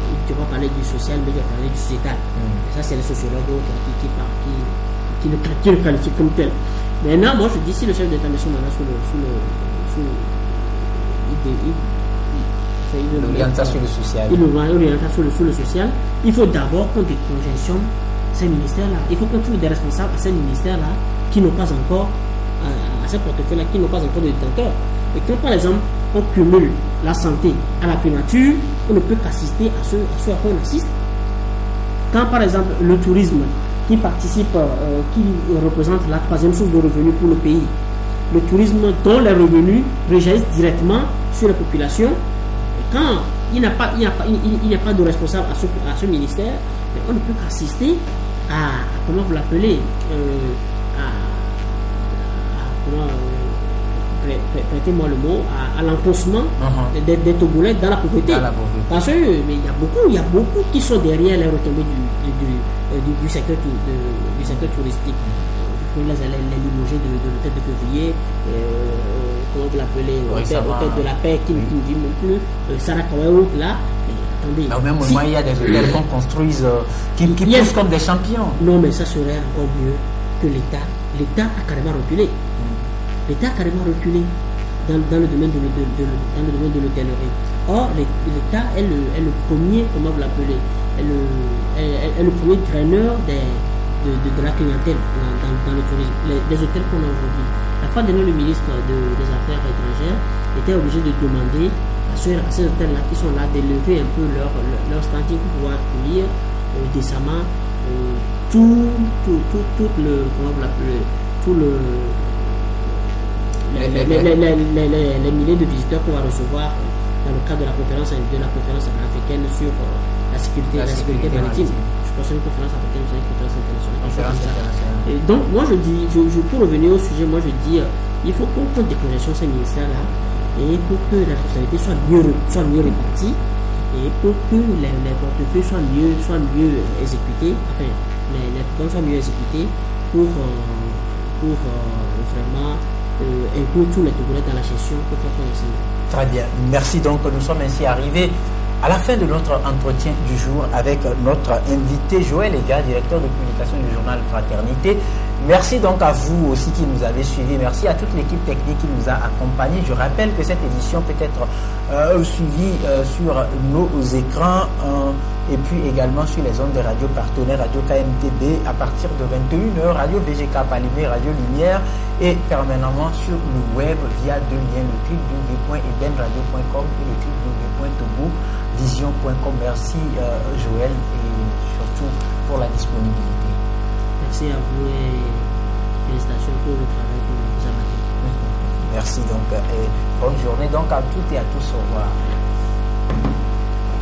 tu vas parler du social, mais tu vas parler du sociétal. Mm. Et ça, c'est les sociologues qui, qui, qui, qui, le, qui le qualifient comme tel. Maintenant, moi, je dis, si le chef d'État met son mandat sous le... Sous le sous, il, il, il, il, l'orientation sur le social. Il l'orientation sur le social. Il faut d'abord qu'on décongestionne ces ministères-là. Il faut qu'on trouve des responsables à ces ministères-là qui n'ont pas encore, à, à ces portefeuilles-là, qui n'ont pas encore de détenteurs. Et quand, par exemple, on cumule la santé à la primature, on ne peut qu'assister à ce à, ce à quoi on assiste. Quand, par exemple, le tourisme, qui participe, euh, qui représente la troisième source de revenus pour le pays, le tourisme dont les revenus réagissent directement sur la population, et quand il n'y a, pas, il a, pas, il, il a pas de responsable à ce, à ce ministère, on ne peut qu'assister à, à, comment vous l'appelez, euh, à, à, comment, euh, prêtez-moi le mot, à, à l'enfoncement uh-huh. des, des Togolais dans la pauvreté. Dans la pauvreté. Parce que mais il y a beaucoup, il y a beaucoup qui sont derrière les retombées du, du, du, du, du, secteur, de, du secteur touristique. Les, les, les limogés de, de l'hôtel de février, euh, comment vous l'appelez, l'hôtel de la paix qui ne oui. dit même plus, euh, Sarakawa, là. Mais au même moment, si, il y a des hôtels qu'on construise euh, qui, qui poussent comme des champions. Non, mais ça serait encore mieux que l'État. L'État a carrément reculé. Mm. L'État a carrément reculé dans, dans le domaine de, de, de, de, dans le domaine de l'hôtellerie. Or, l'État est le, est le premier, comment vous l'appelez, est le, est, est le premier draineur des, de, de, de la clientèle dans, dans, dans le tourisme. Les, les hôtels qu'on a aujourd'hui. La fois dernière, le ministre de, des Affaires étrangères était obligé de demander à ces hôtels-là qui sont là d'élever un peu leur, leur, leur standing pour pouvoir accueillir euh, décemment euh, tout, tout, tout, tout le, comment vous l'appelez, tout le, les, les, les, les, les, les, les milliers de visiteurs qu'on va recevoir dans le cadre de la conférence, de la conférence africaine sur euh, la sécurité, la, la sécurité maritime. Je pense que c'est une conférence africaine, c'est une conférence internationale. Et donc, moi je dis, je, je, pour revenir au sujet, moi je dis, euh, il faut qu'on compte des congestions ces ministères-là. Et pour que la responsabilité soit mieux, soit mieux répartie, et pour que les, les portefeuilles soient mieux, soient mieux exécutés, enfin, les, les programmes soient mieux exécutés pour, euh, pour euh, vraiment euh, inclure tous les Togolais dans la gestion pour faire foncer. Très bien. Merci. Donc, nous sommes ainsi arrivés à la fin de notre entretien du jour avec notre invité Joël Ega, directeur de publication du journal Fraternité. Merci donc à vous aussi qui nous avez suivis. Merci à toute l'équipe technique qui nous a accompagnés. Je rappelle que cette émission peut être euh, suivie euh, sur nos écrans euh, et puis également sur les ondes de radio partenaires, Radio K M T B à partir de vingt et une heures, Radio V G K Palimé, Radio Lumière et permanemment sur le web via deux liens, le w w w point edenradio point com et le w w w point togo vision point com. Merci euh, Joël et surtout pour la disponibilité. Merci à vous et félicitations pour le travail que vous avez fait. Merci donc et bonne journée donc à toutes et à tous. Au revoir.